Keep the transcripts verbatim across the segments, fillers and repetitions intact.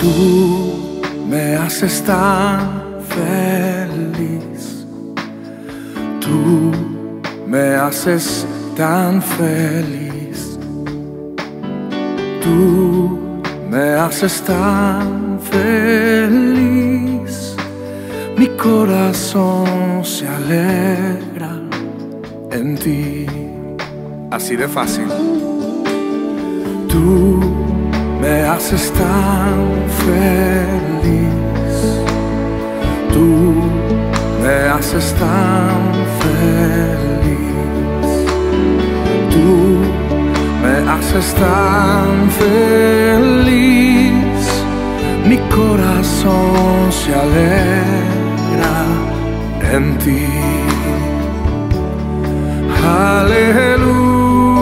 Tú me haces tan feliz, tú me haces tan feliz, tú me haces tan feliz, mi corazón se alegra en ti. Así de fácil. Tú me haces tan feliz, tú me haces tan feliz, tú me haces tan feliz, mi corazón se alegra en ti. Aleluya.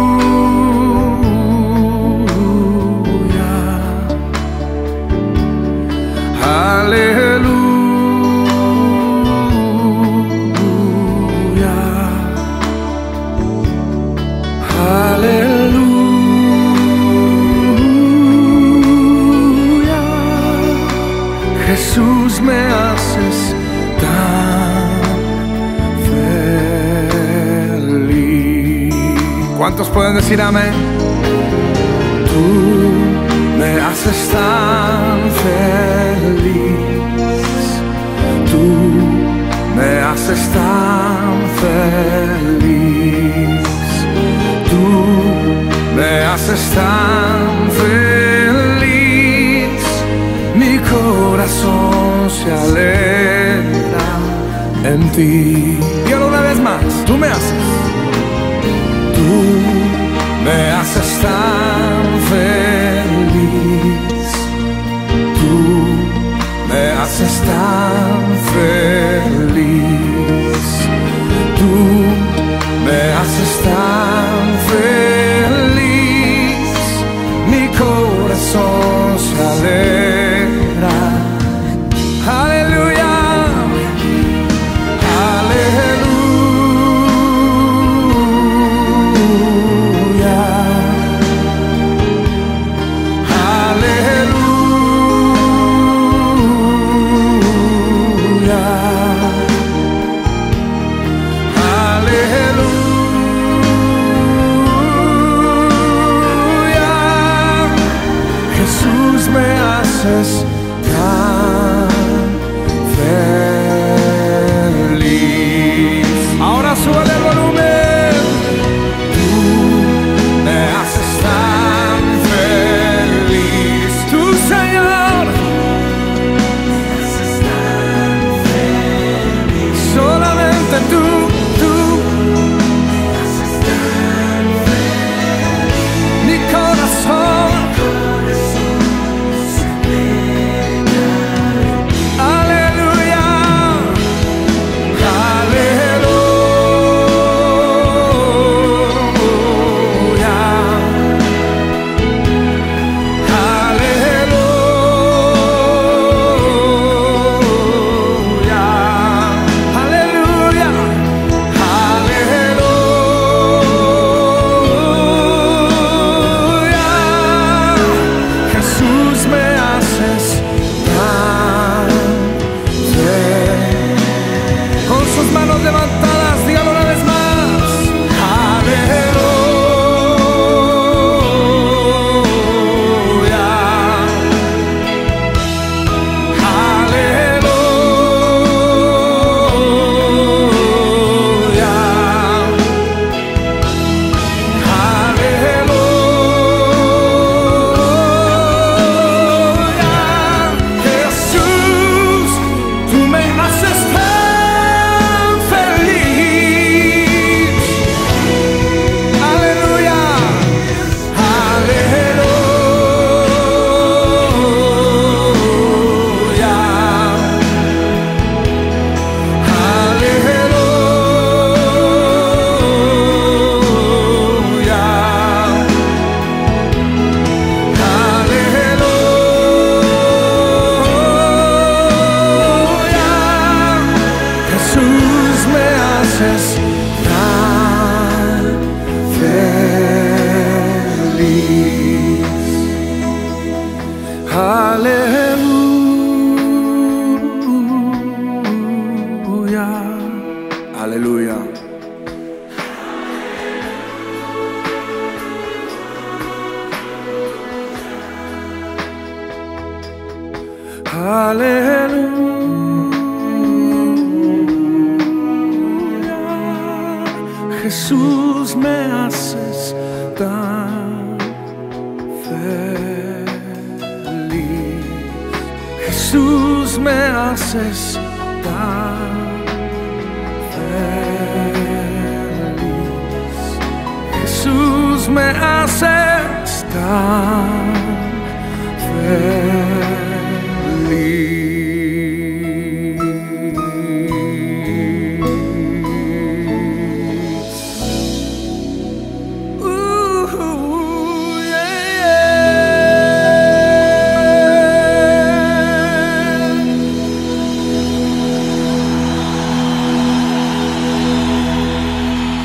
Jesús, me haces tan feliz. ¿Cuántos pueden decir amén? Tú me haces tan feliz, tú me haces tan feliz, tú me haces tan feliz, mi corazón se alegra en ti. Dígalo una vez más, tú me haces, tú me haces tan feliz, tú me haces tan feliz, tú me haces tan feliz, mi corazón se alegra. Aleluya, aleluya, aleluya, aleluya. Jesús, me haces tan feliz. Ahora súbele el volumen. Tú me haces tan feliz, tú, Señor, me haces tan feliz. Solamente tú, tú me haces tan feliz. Mi corazón, levantadas, dígalo una vez más. Aleluya, aleluya, aleluya. Jesús, tú me haces tan feliz. Aleluya. Aleluya. Aleluya. Jesús, me haces tan feliz. Jesús, me haces tan feliz. Jesús, me haces tan